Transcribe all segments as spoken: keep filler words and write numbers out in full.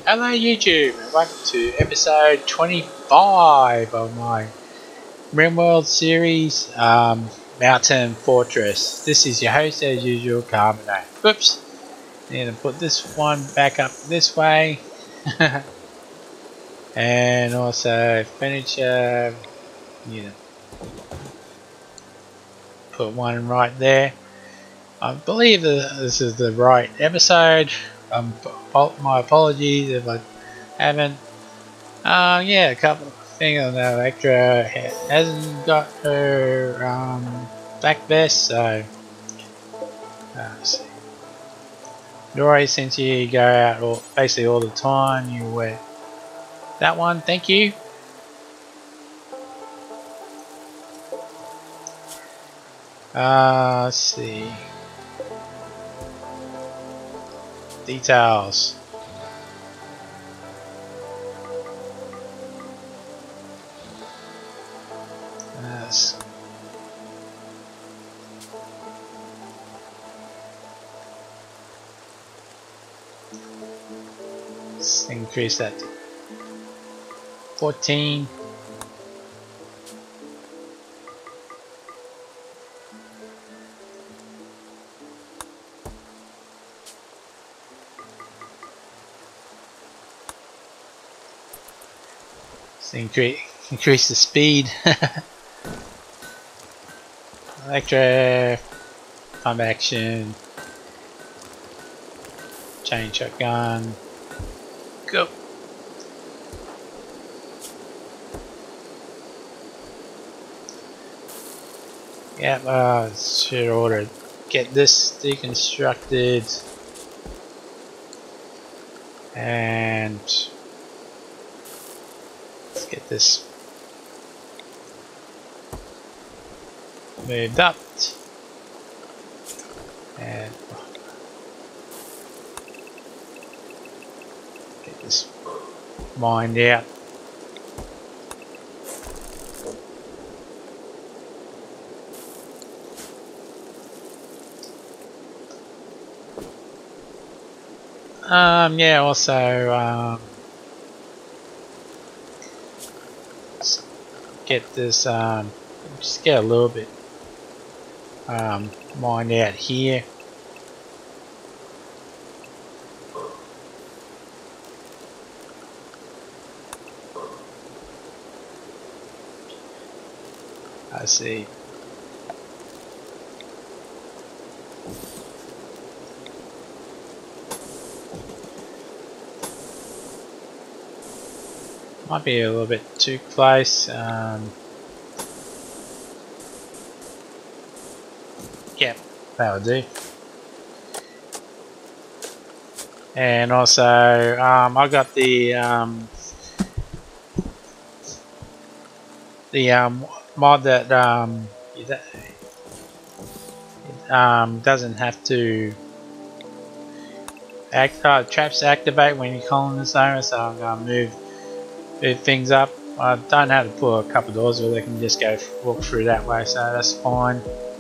Hello YouTube, and welcome to episode twenty-five of my Rimworld series, um, Mountain Fortress. This is your host as usual, Carbonate. Whoops, need to put this one back up this way. And also furniture, need to put one right there. I believe that this is the right episode. Um, my apologies if I haven't. Uh, yeah, a couple of things on that. Electra hasn't got her um, black vest, so uh, let's see. Dory, since you go out all, basically all the time, you wear that one. Thank you. Uh, let's see. Details. Let's Let's increase that to fourteen. Let's increase increase the speed. Electra, pump action, chain shotgun, go. Yep, uh, should order get this deconstructed and let's get this moved up and get this mined out. Um, yeah, also um, get this, um, just get a little bit um, mined out here. I see. Might be a little bit too close. Um, yep, that'll do. And also, um, I got the um, the um, mod that um, it, um, doesn't have to act. Uh, traps activate when you call in the zone, so I'm gonna move. Move things up. I don't have to put a couple doors where they can just go walk through that way, so that's fine.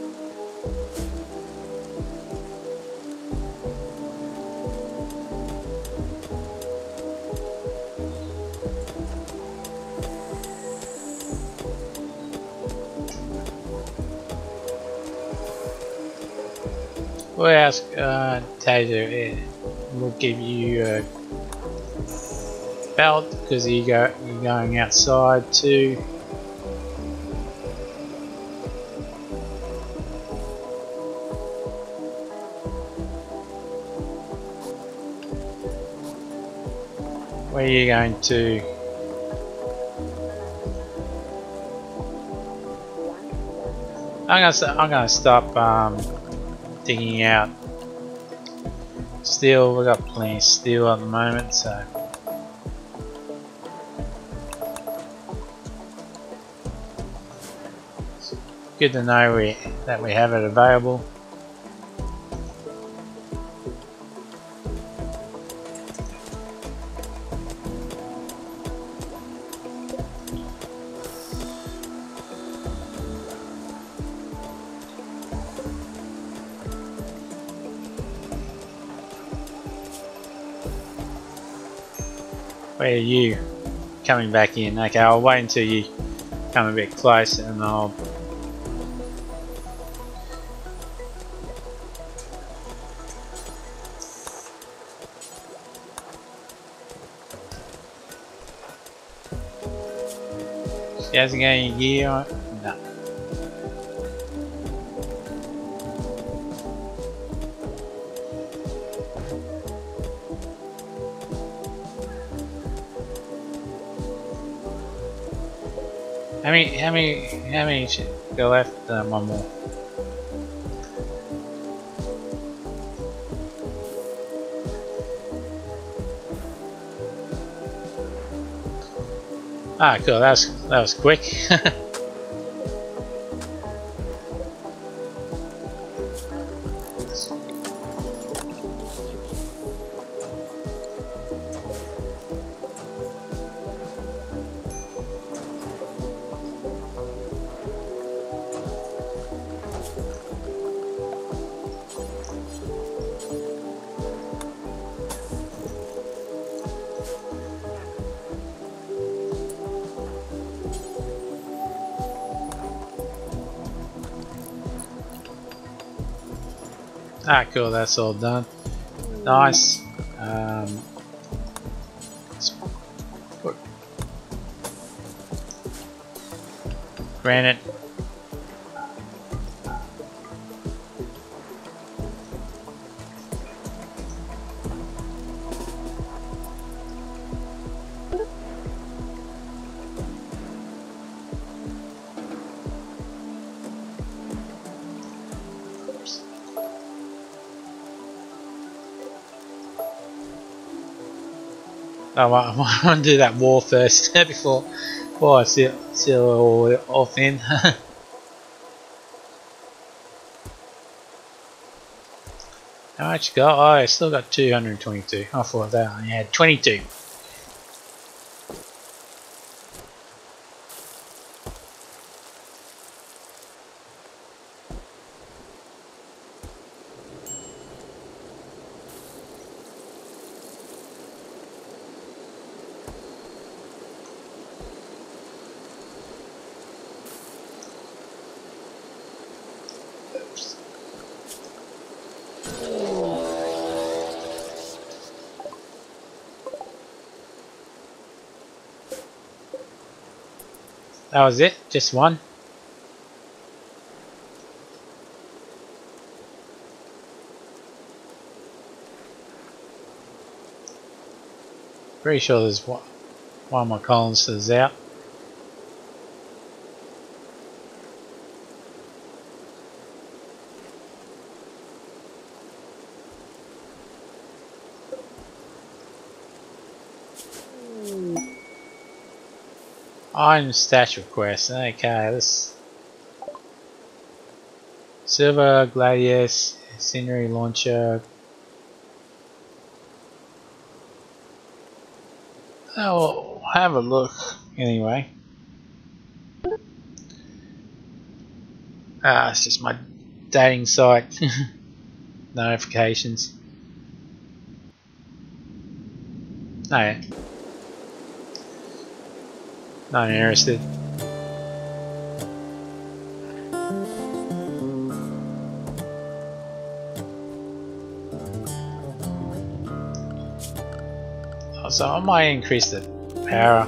We'll ask uh, Taser, we'll give you a belt because you go, you're going outside too. Where are you going to? I'm gonna I'm gonna stop um, digging out steel. We've got plenty of steel at the moment, so. Good to know we, that we have it available. Where are you coming back in? Okay, I'll wait until you come a bit closer and I'll... She hasn't got any gear on it? No. How many, how many, how many should go left? Uh, one more. Ah, cool. That was that was quick. Ah, cool. That's all done. Nice. Um, let's put granite. I want, I want to do that wall first before, before I seal, seal it all off in. How much you got? Oh, I still got two hundred twenty-two. I thought that I had twenty-two. That was it? Just one? Pretty sure there's one, one of my columns is out. Item stash request. Okay, this Silver Gladius Scenery Launcher. I'll have a look anyway. Ah, it's just my dating site notifications. Oh yeah. Not interested. So I might increase the power.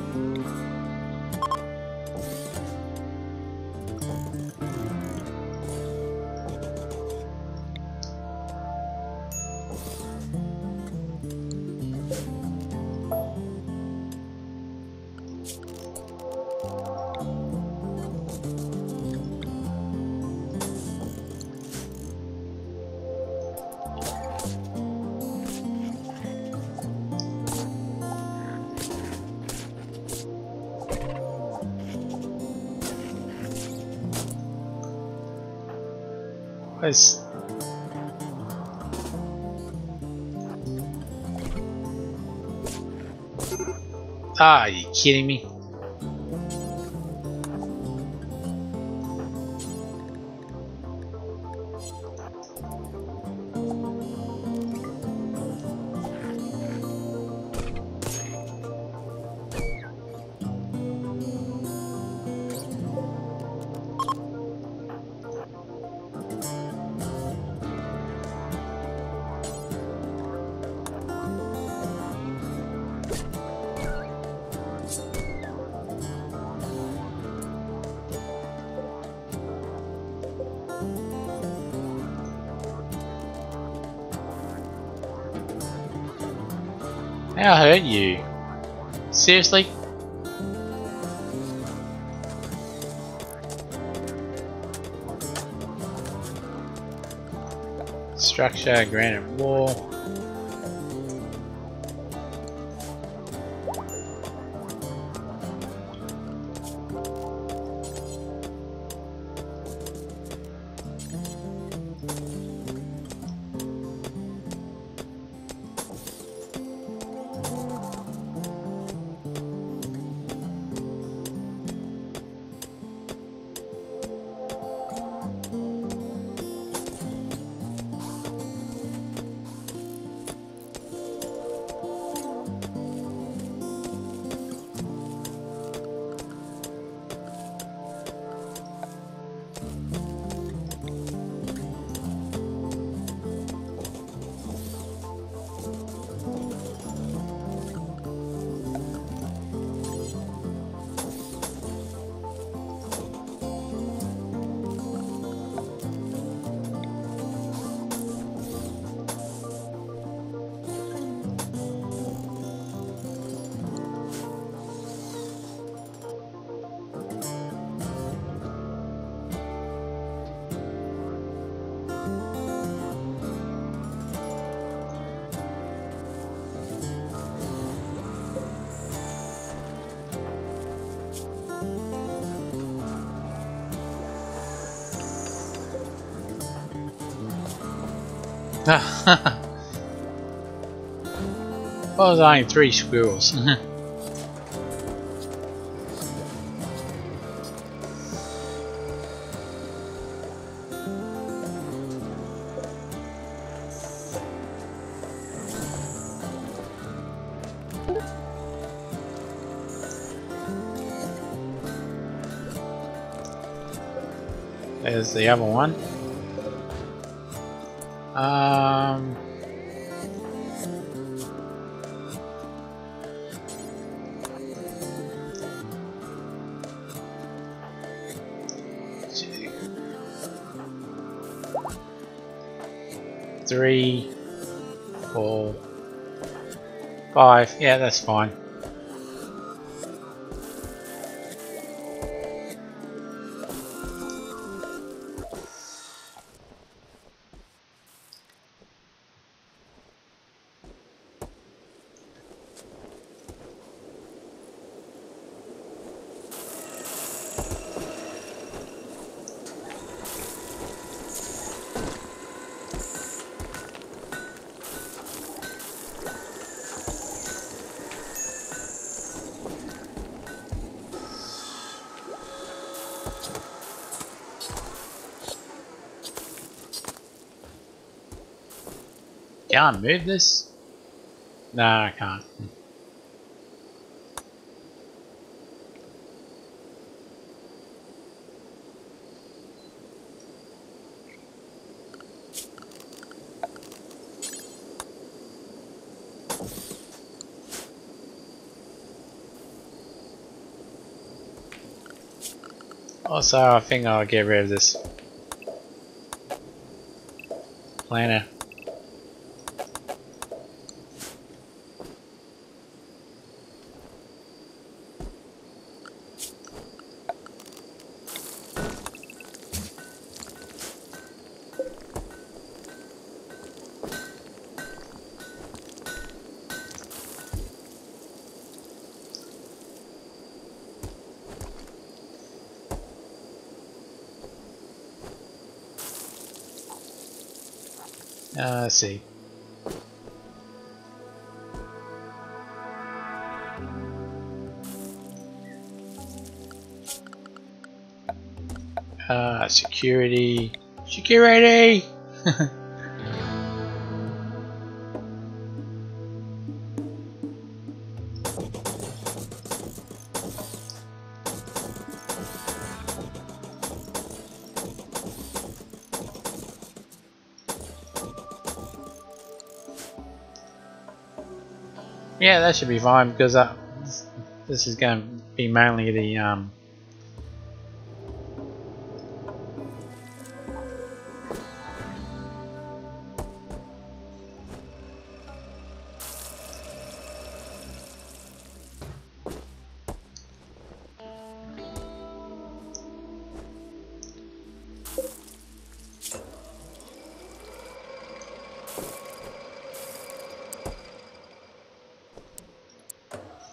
It's ah, are you kidding me? How hurt you? Seriously? Structure, granite wall. Well, there's only three squirrels. There's the other one. Um, two, three, four, five. Yeah, that's fine. Can't move this? No, I can't. Also, I think I'll get rid of this planner. Uh, let's see. Uh, security. Security! Yeah, that should be fine because uh, this, this is going to be mainly the um,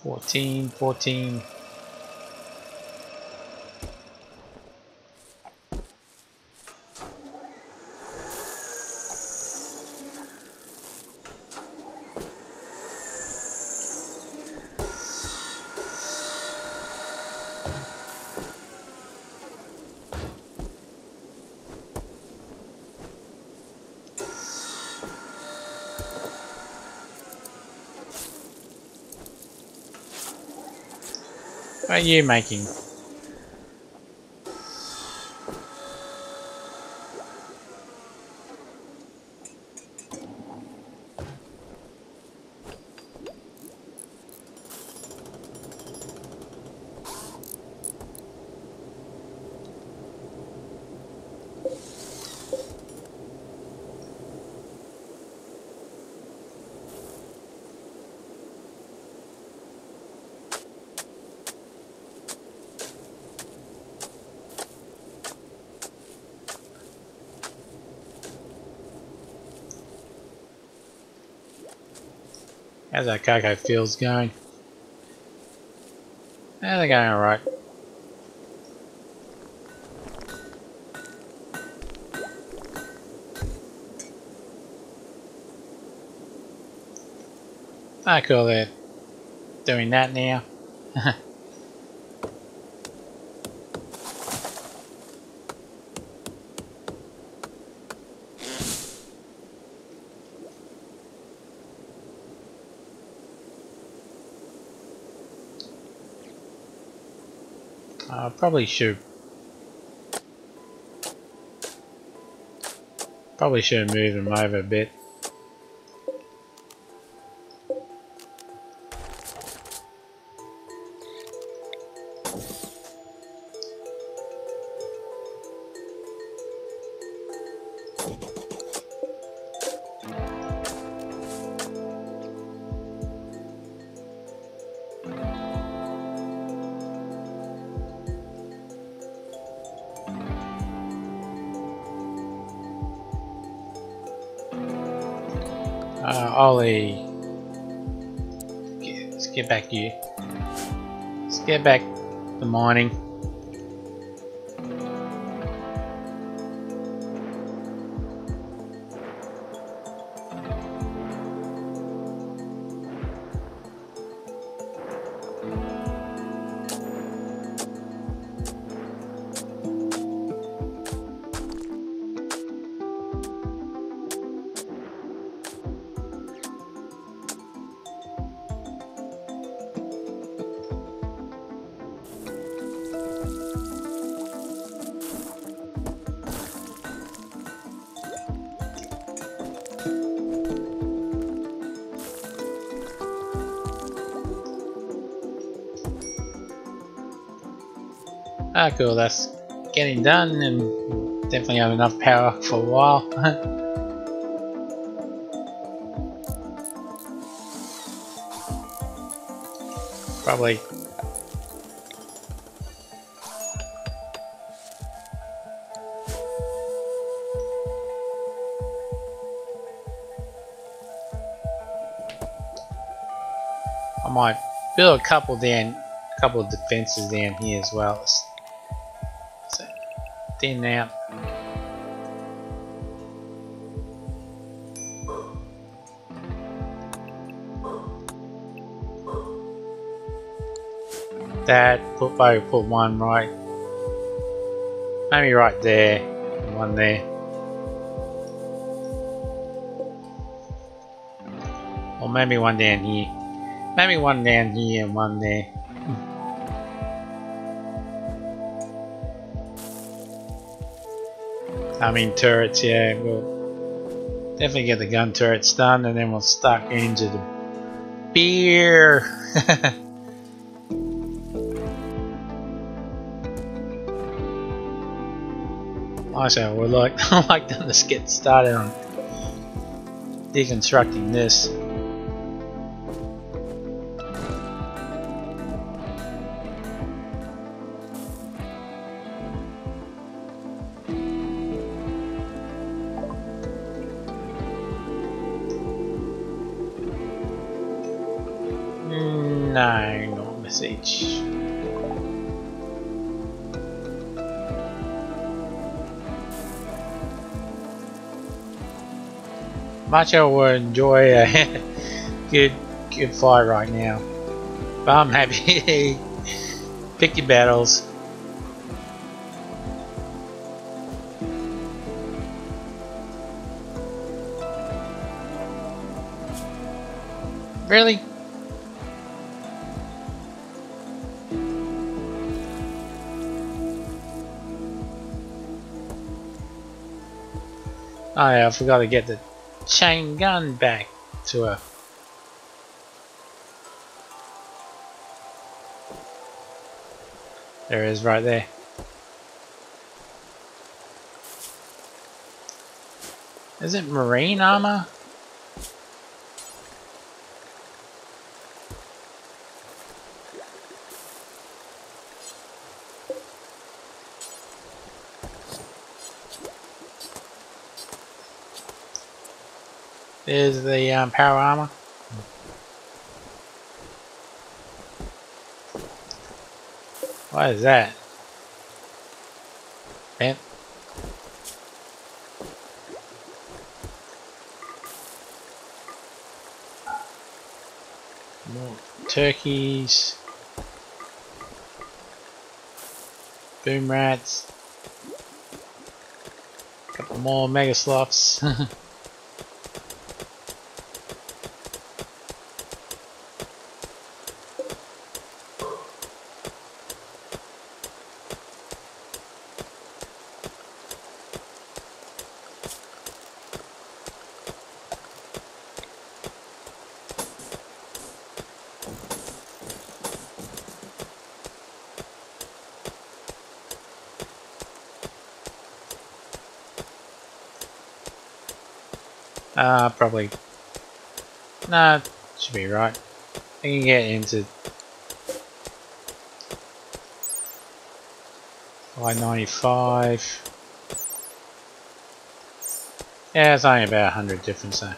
fourteen, fourteen. What are you making? How's that cocoa fields going? Yeah, they're going alright. Ah, cool, they're doing that now. I probably should probably should move them over a bit. Uh, Ollie, get, let's get back here. Let's get back to mining. Ah, cool, that's getting done and definitely have enough power for a while. Probably. I might build a couple down, a couple of defenses down here as well. So, thin out. That put probably put one right, maybe right there, and one there. Or maybe one down here. Maybe one down here and one there. I mean turrets, yeah, we'll definitely get the gun turrets done and then we'll start into the beer. I say I would like, I like them to get started on deconstructing this. No, no message. Much I would enjoy a good, good fight right now, but I'm happy. Pick your battles. Really? Oh yeah, I forgot to get the chain gun back to her. There it is right there. Is it marine armor? There's the um, power armor. What is that? Vent. More turkeys. Boom rats. Couple more mega sloths. Uh, probably. Nah, should be right. I can get into I ninety-five. Yeah, it's only about a hundred difference there.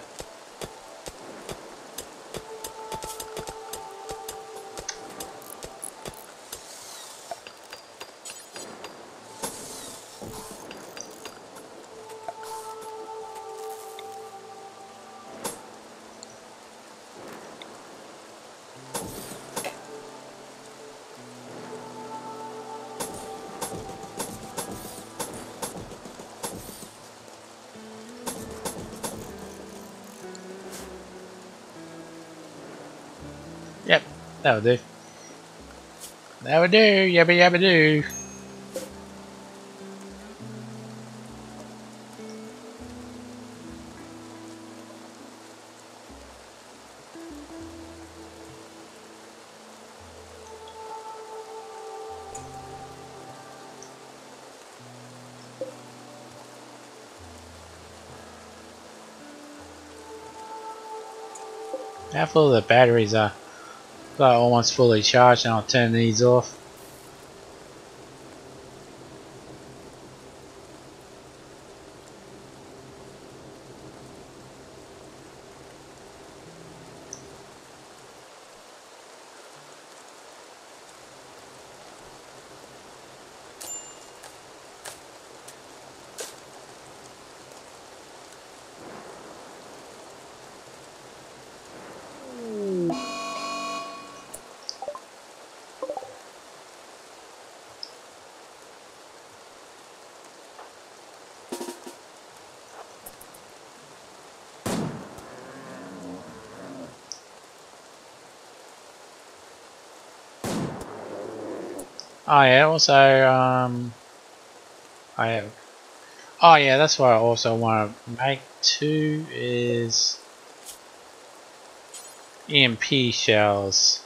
Yep, that'll do. That'll do, yabba yabba do. How full the batteries are. Got almost fully charged and I'll turn these off. Oh yeah, also um I have oh yeah, that's what I also want to make too is E M P shells.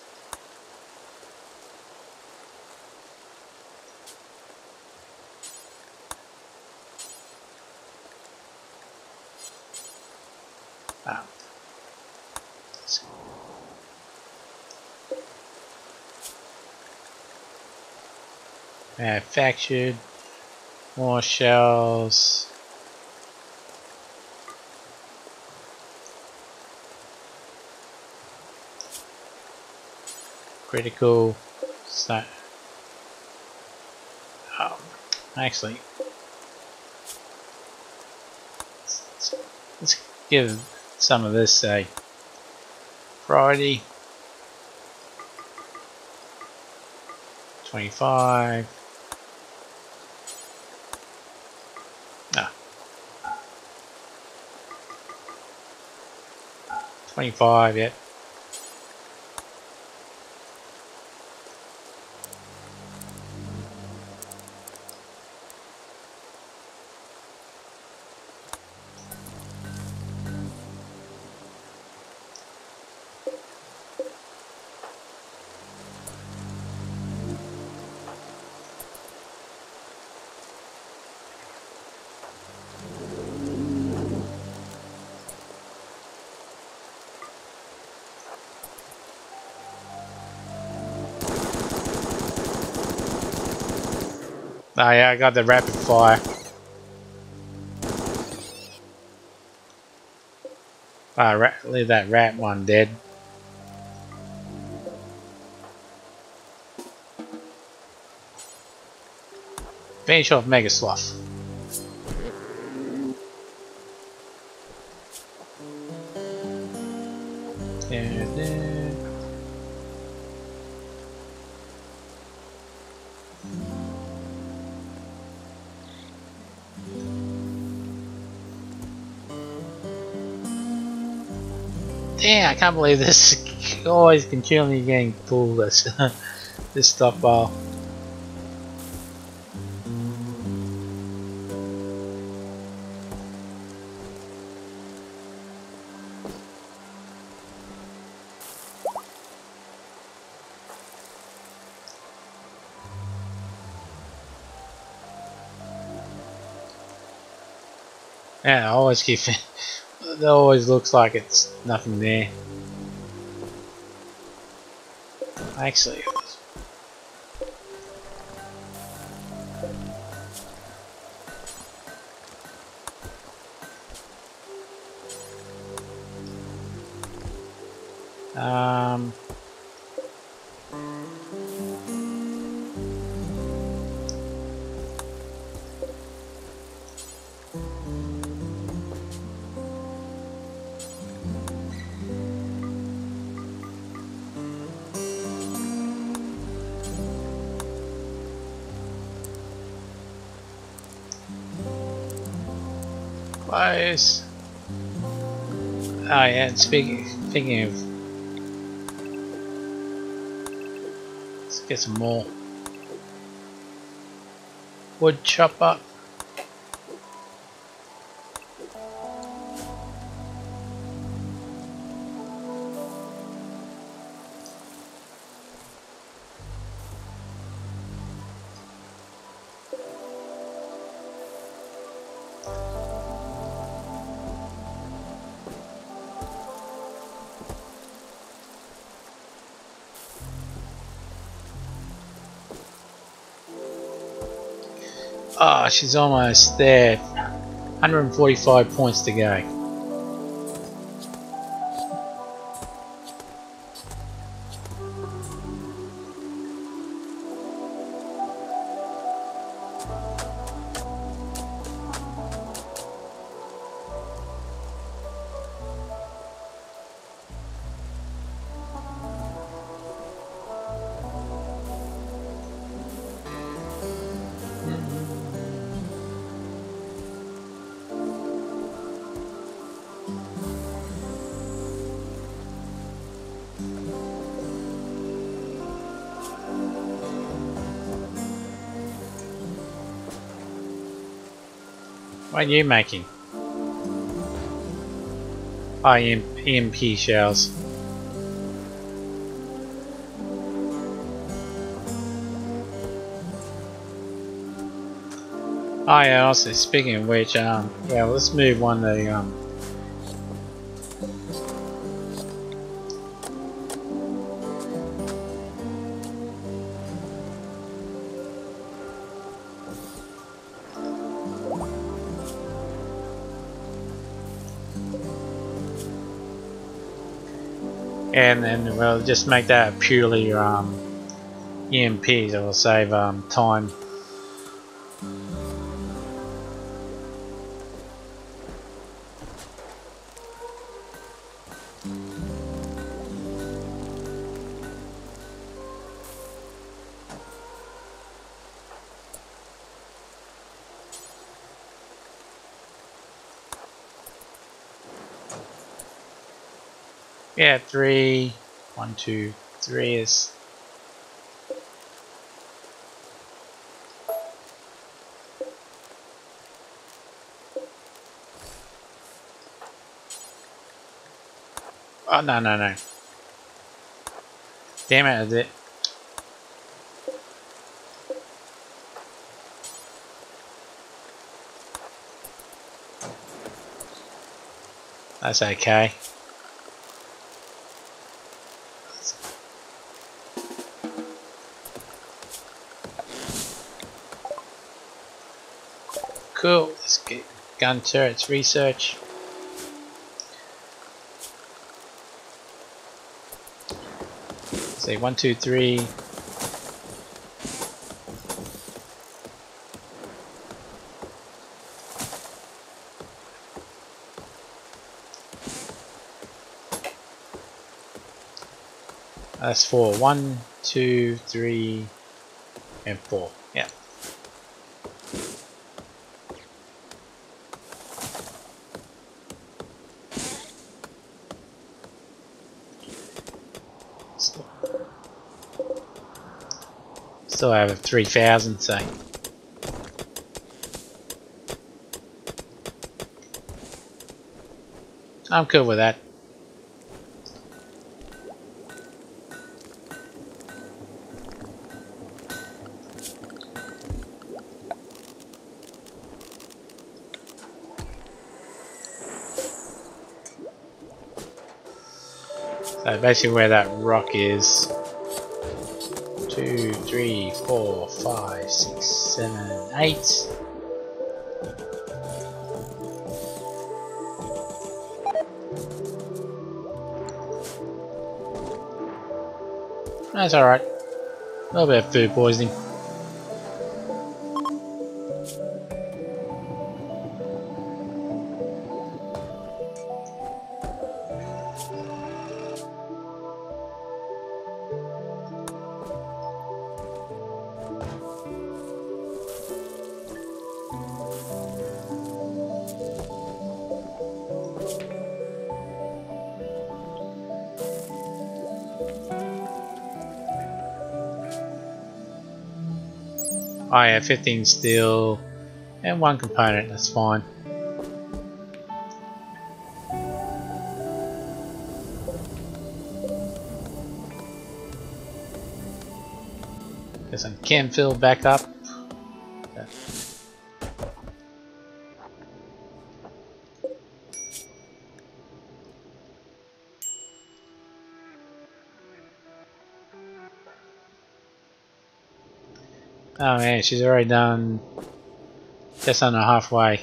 Oh. Manufactured more shells. critical. So, um, actually, let's, let's give some of this a priority. twenty-five. Ah, twenty-five. Yep. Oh yeah, I got the rapid fire. Ah, ra leave that rat one dead. Finish off Mega Sloth. There, there. Damn, I can't believe this always continually getting pulled this this stockpile. Yeah, I always keep it always looks like it's nothing there. Actually, it was. Um. Close. Oh yeah, and speaking speaking of, let's get some more wood chopper. Oh, she's almost there. one hundred forty-five points to go. What are you making? Oh, E M P shells. Oh yeah, also speaking of which, um, yeah, let's move one of the, um, and then we'll just make that purely um, E M Ps. It will save um, time. Yeah, three, one, two, three is. Oh no no no! Damn it! Is it? That's okay. Cool. Let's get gun turrets research. Say one, two, three. That's four. One, two, three, and four. Yeah. Still, still have three thousand, so. I'm cool with that. So basically where that rock is. Two, three, four, five, six, seven, eight. That's alright. A little bit of food poisoning. Oh yeah, fifteen steel and one component, that's fine. Get some chem filled back up. Oh man, she's already done just under halfway.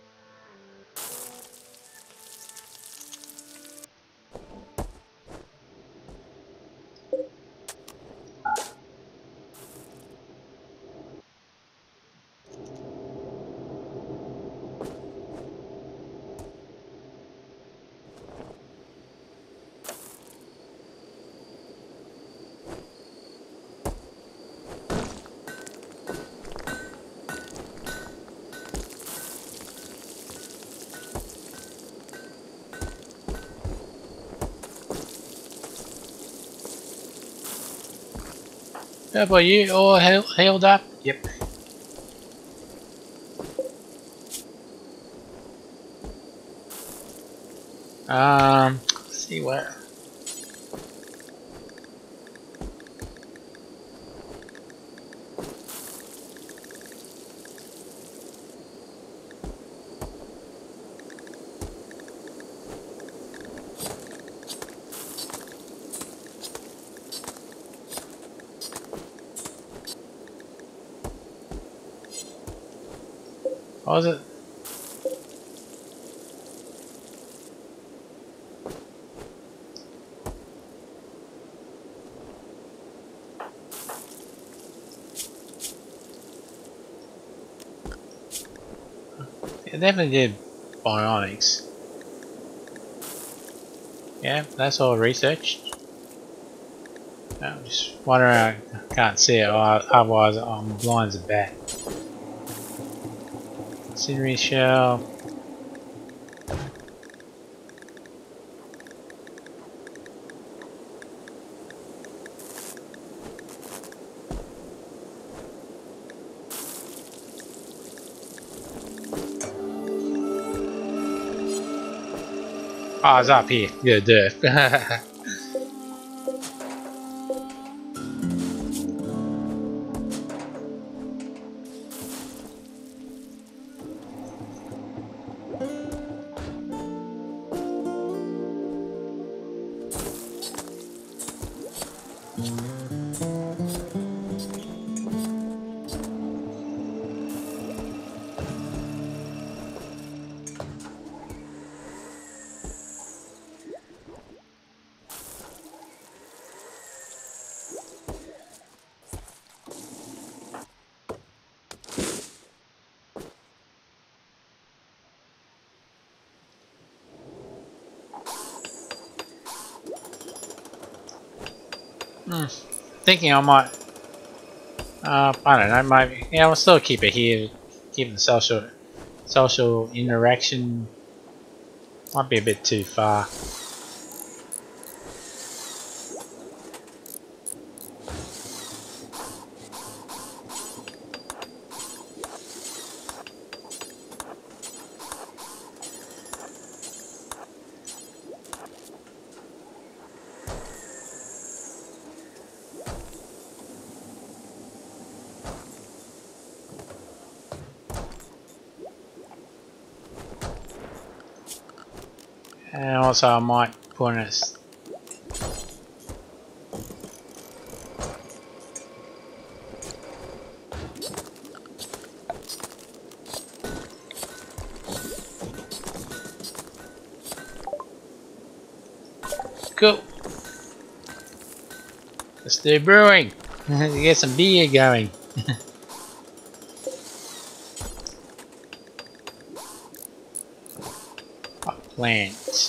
Yeah, but you all he healed up? Yep. Um, let's see where. What was it? it definitely did bionics. Yeah, that's all researched. I'm just wondering, I can't see it, otherwise I'm blind as a bat. Scenery shell. Oh, it's up here. Yeah, dirt. Hmm. Thinking I might. Uh, I don't know. Maybe. Yeah, I'll still keep it here. Keep the social, social interaction. Might be a bit too far. And also, I might put in a. Cool. Let's do brewing. Get some beer going. Hot plants.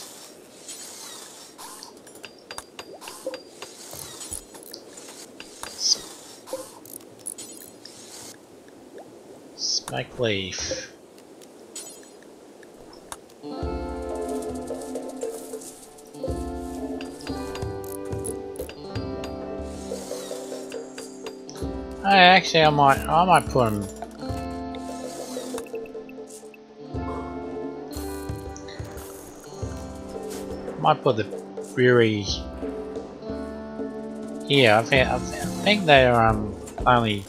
Spike leaf. I actually, I might, I might put them. I might put the brewery here. I think, I think they are um only.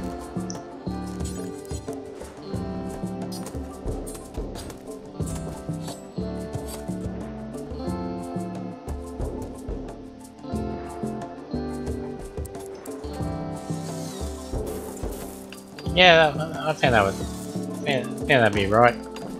Yeah, I think that would. I think, I think that'd be right.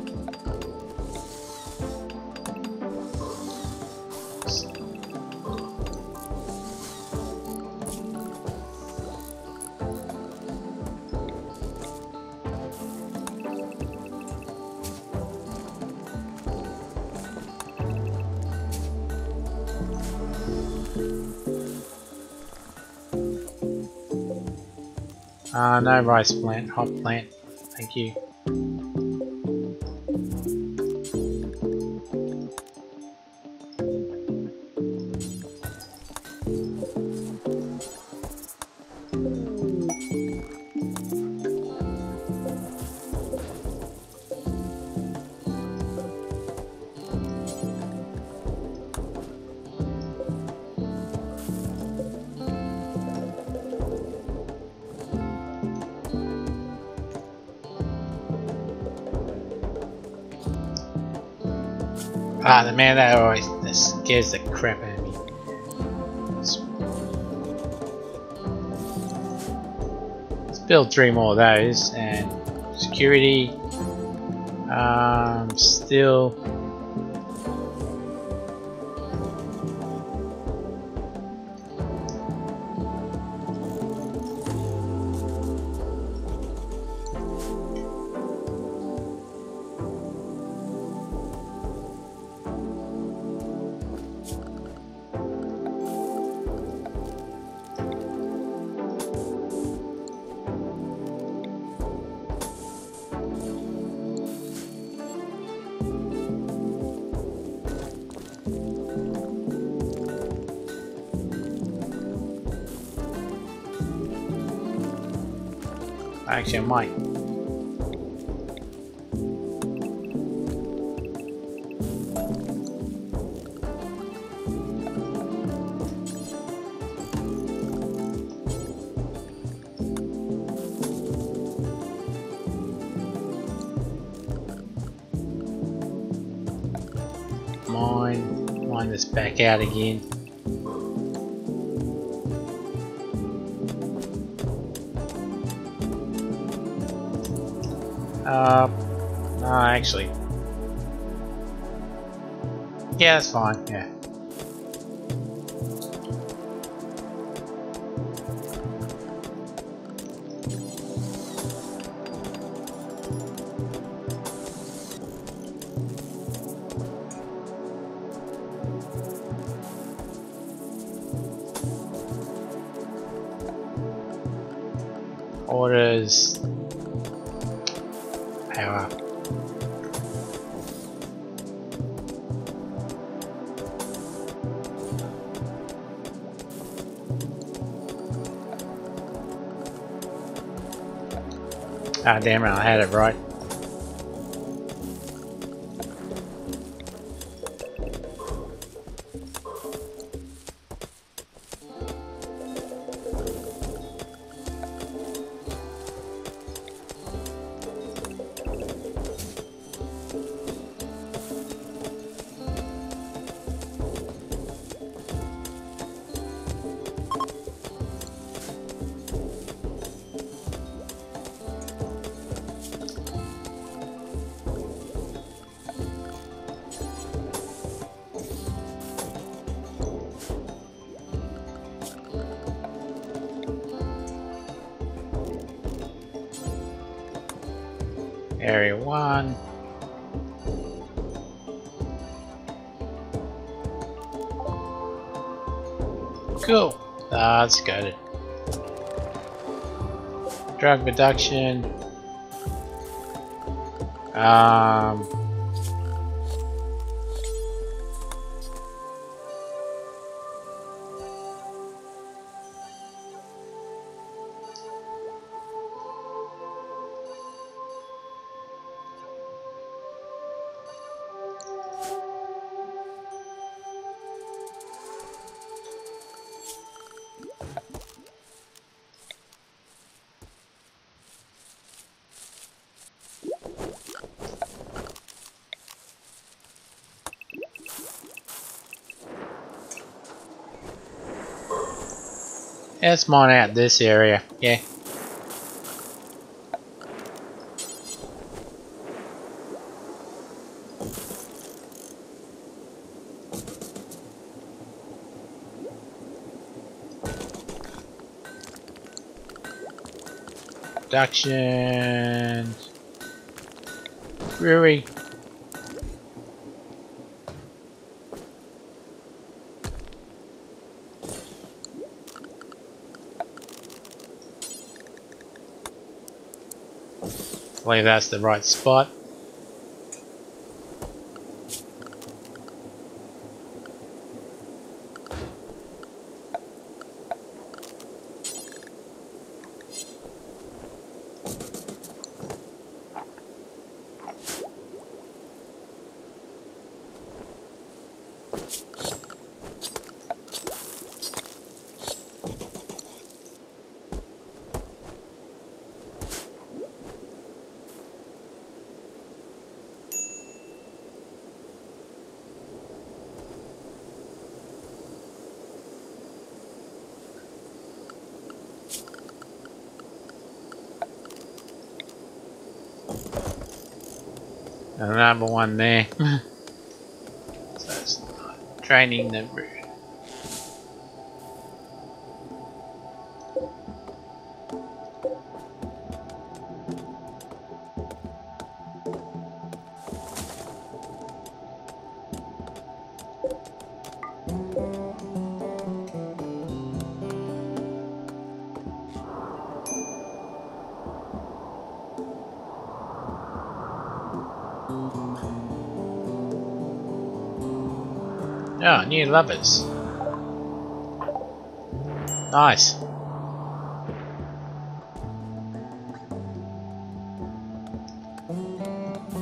Uh, no rice plant, hot plant. Thank you. Ah, the man that always that scares the crap out of me. Let's build three more of those, and security. Um, still. Actually, I might. Mine, mine this back out again. Uh, no, actually. Yeah, that's fine, yeah. Orders. Power. Ah, damn it, I had it right. Area one. Cool. Ah, that's good. Drug reduction. Um. Let's mine out this area, yeah. Production. Brewery. I believe that's the right spot. Another one there. So it's training the brew. Oh, new lovers. Nice.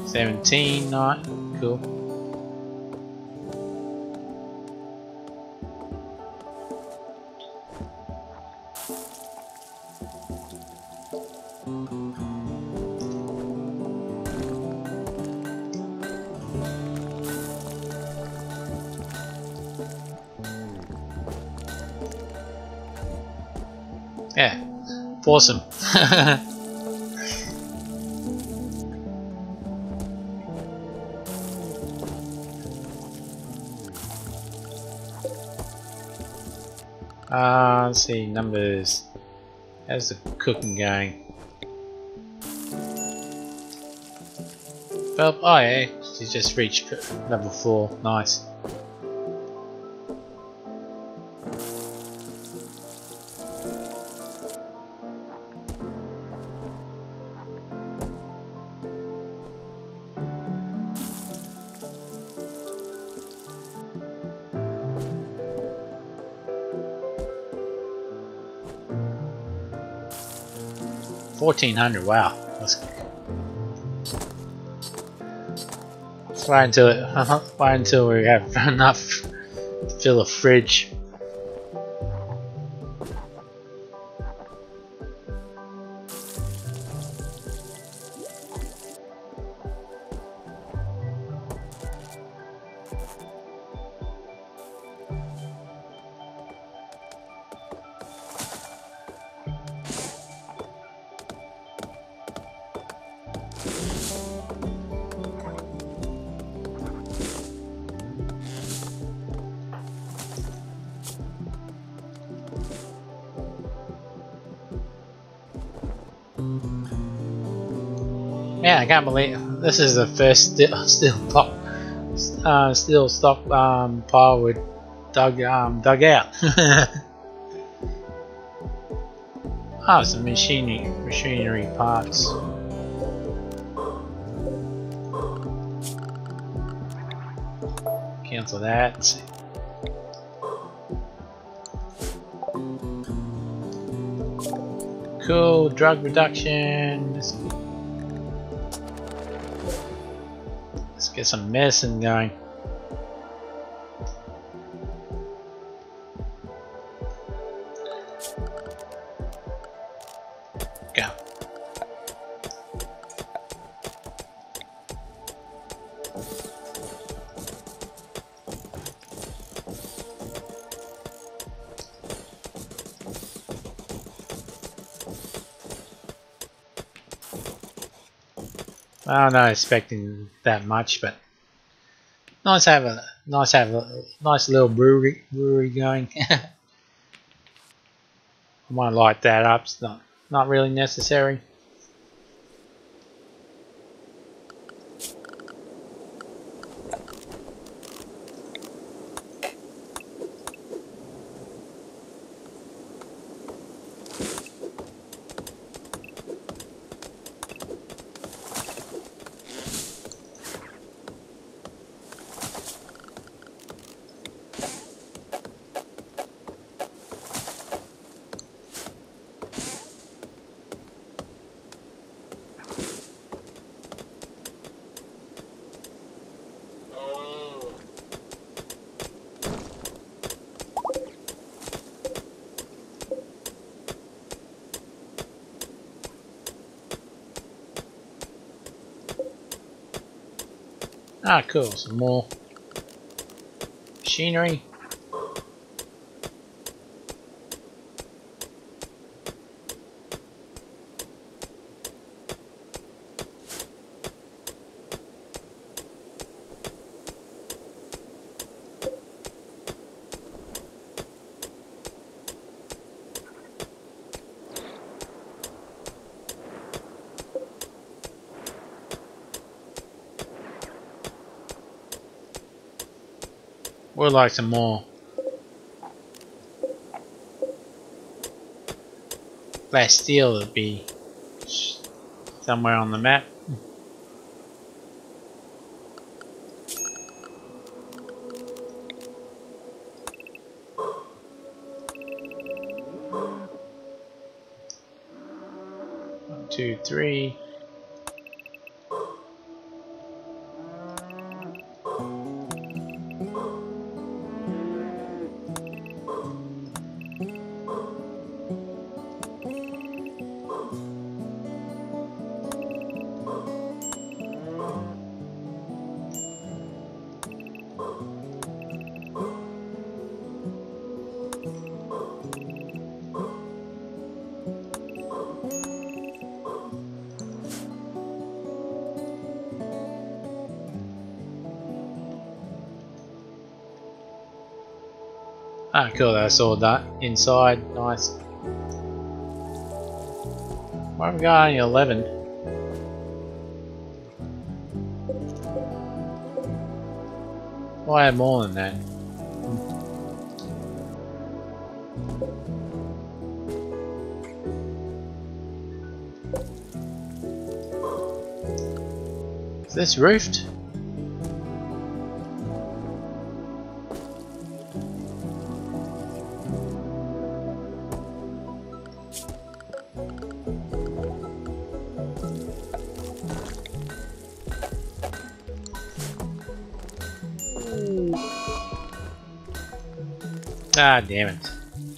seventeen, not cool. Yeah, awesome. Uh, let's see, numbers. How's the cooking going? Well, oh yeah, she just reached level four. Nice. fourteen hundred, wow. Let's, let's wait until it, wait until we have enough to fill a fridge. Man, I can't believe this is the first steel, steel top, uh, steel stock um, pile with dug um, dug out. Oh, some machinery machinery parts. Cancel that. Cool, drug reduction. Let's, let's get some medicine going. Go. Well, I'm not expecting that much, but nice to have a nice to have a nice little brewery brewery going. I want to light that up. It's not not really necessary. Ah, cool. Some more machinery. Would like some more glass steel to be somewhere on the map. One, two, three. Ah, cool, that's all done. Inside, nice. Why have we got only eleven? Well, I had more than that. Is this roofed? Ah, damn it.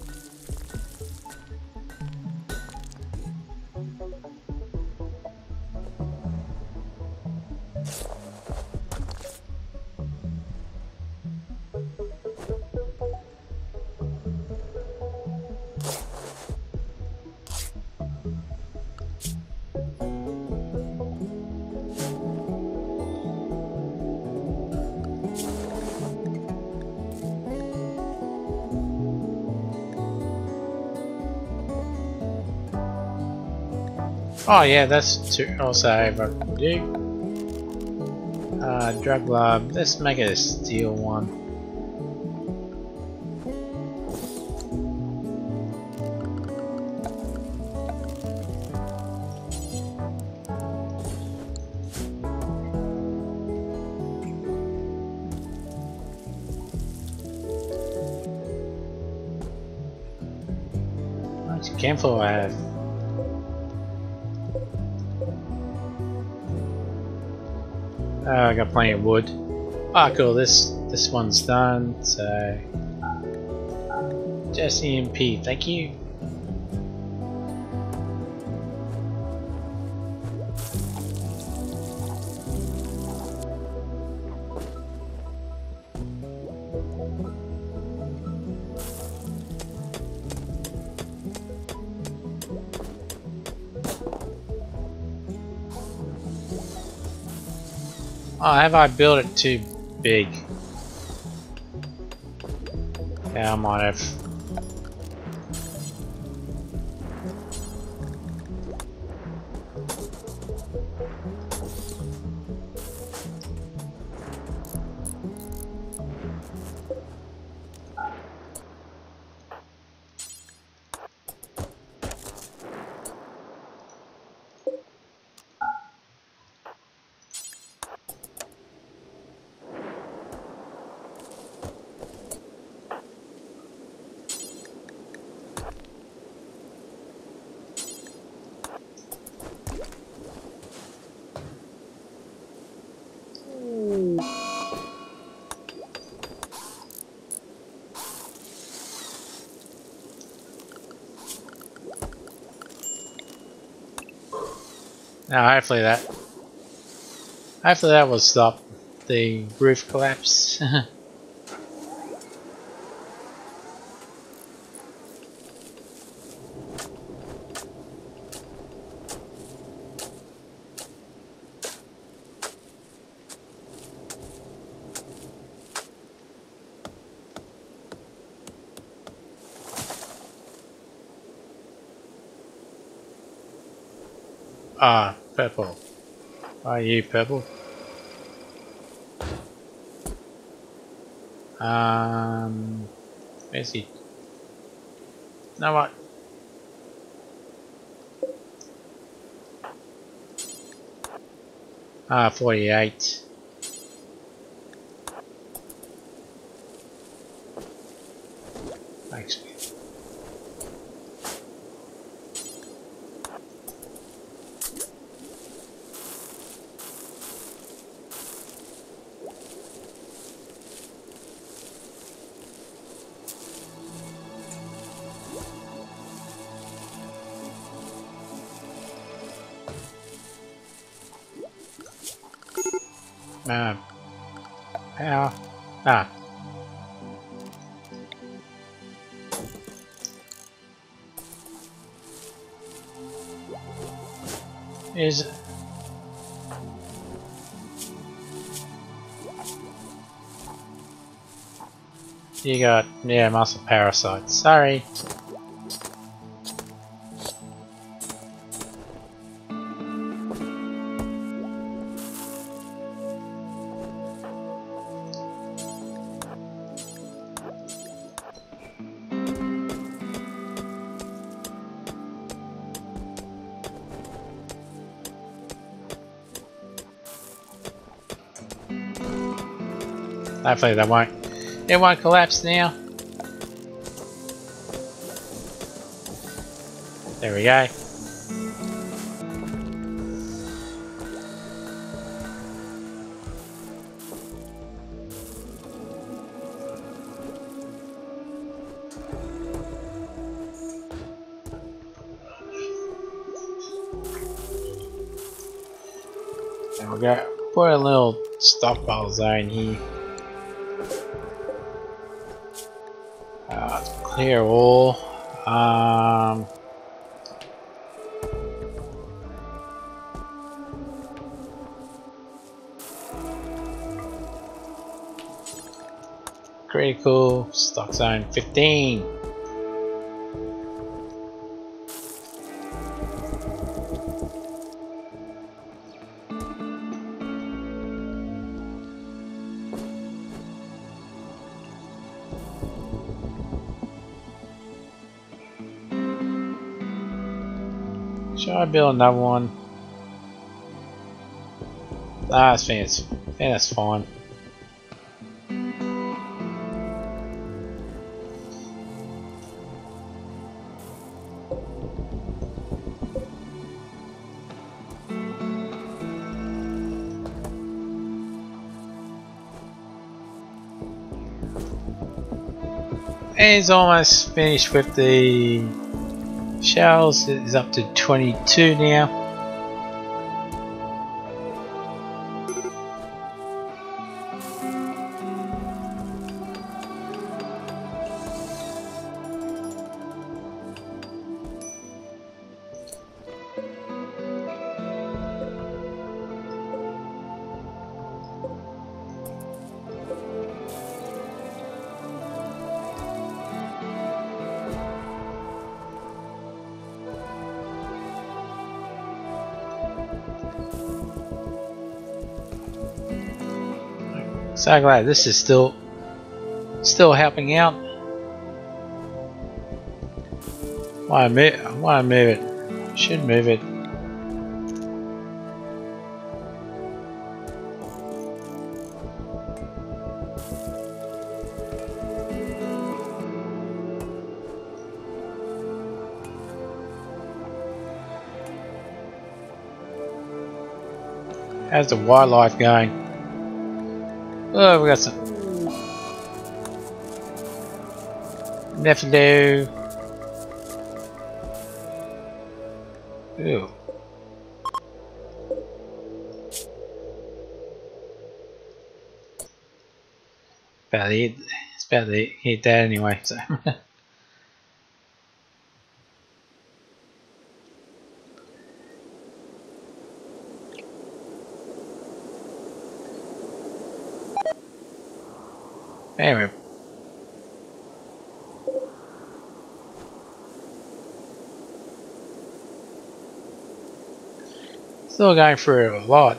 Oh yeah, that's two also I can do. Uh, drug lab, let's make it a steel one. How much camphor I have? Oh, I got plenty of wood. Ah, cool. This this one's done. So, just E M P. Thank you. Oh, have I built it too big? Yeah, I might have. Now, hopefully that, hopefully that will stop the roof collapse. Ah, purple. Are you purple? Um, where's he? No, what? Ah, forty-eight. Thanks. Uh, power. Ah. Is You got, yeah, muscle parasites. Sorry. Hopefully they won't. It won't collapse now. There we go. There we go. Put a little stockpile zone here. Uh, clear all. Um, critical stock zone fifteen. Should I build another one? Ah, I think it's, I think that's fine. And he's almost finished with the shells. It's up to twenty-two now. So glad this is still still helping out. Why move? Why move it? Should move it. How's the wildlife going? Oh, we got some Nephilim. Ooh. About to eat, it's about to eat that anyway, so. Anyway. Still going through a lot.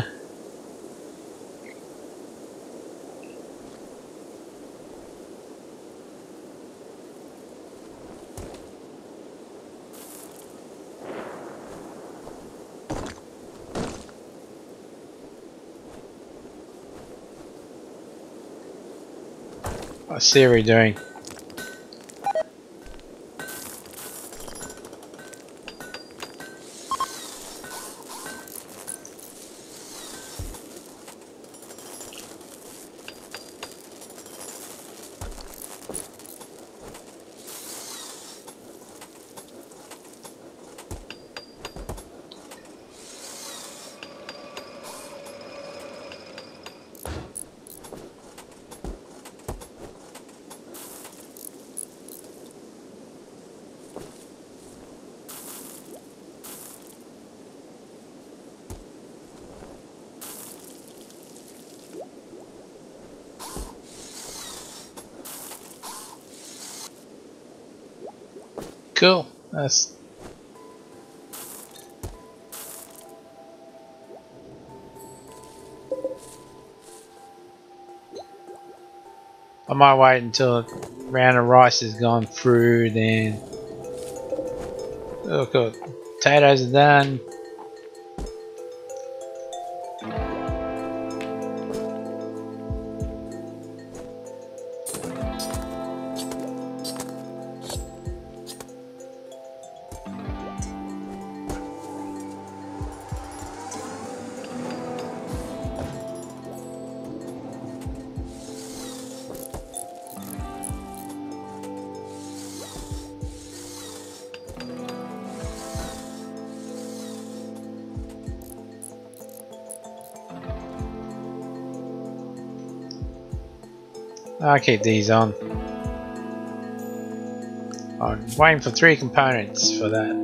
What's Siri doing? Cool. That's I might wait until a round of rice has gone through, then. Oh, cool. Potatoes are done. I'll keep these on. I'm waiting for three components for that.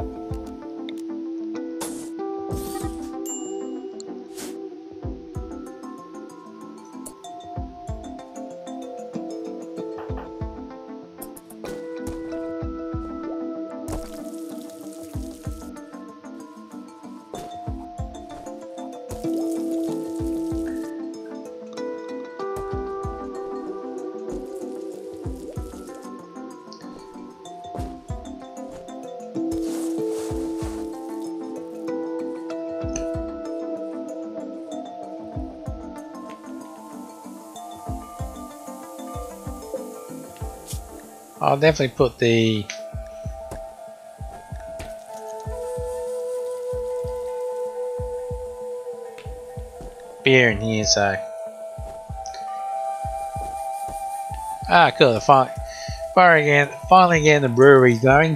I'll definitely put the beer in here, so ah, cool. Finally, finally again, finally getting the brewery going.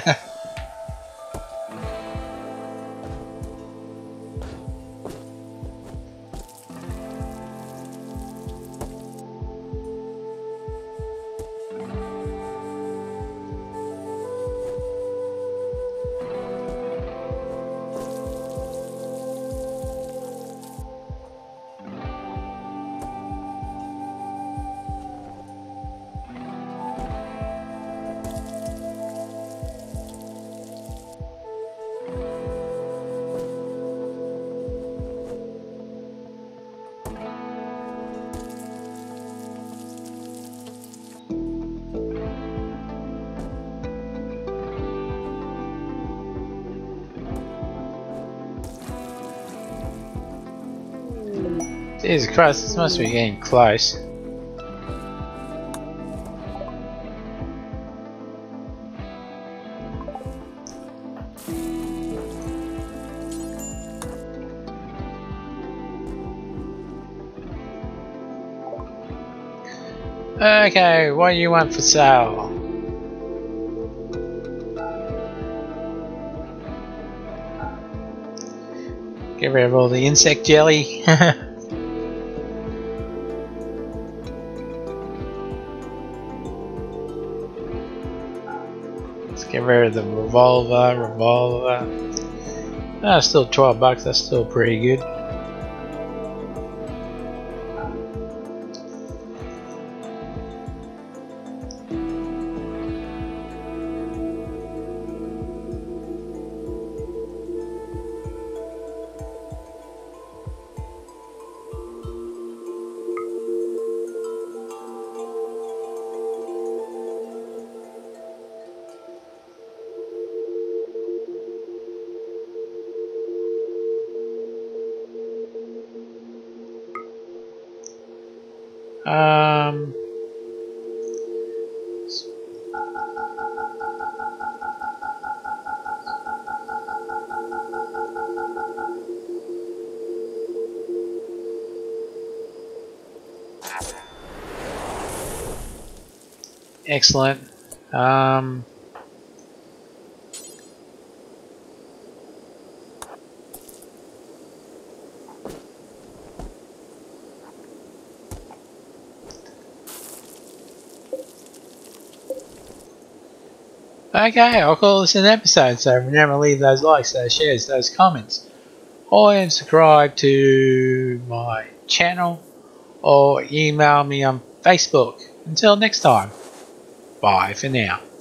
Jesus Christ, this must be getting close. Okay, what do you want for sale? Get rid of all the insect jelly. Let's get rid of the revolver, revolver. Ah, still twelve bucks, that's still pretty good. Um, excellent. Um, Okay, I'll call this an episode, so remember to leave those likes, those shares, those comments, or and subscribe to my channel, or email me on Facebook. Until next time, bye for now.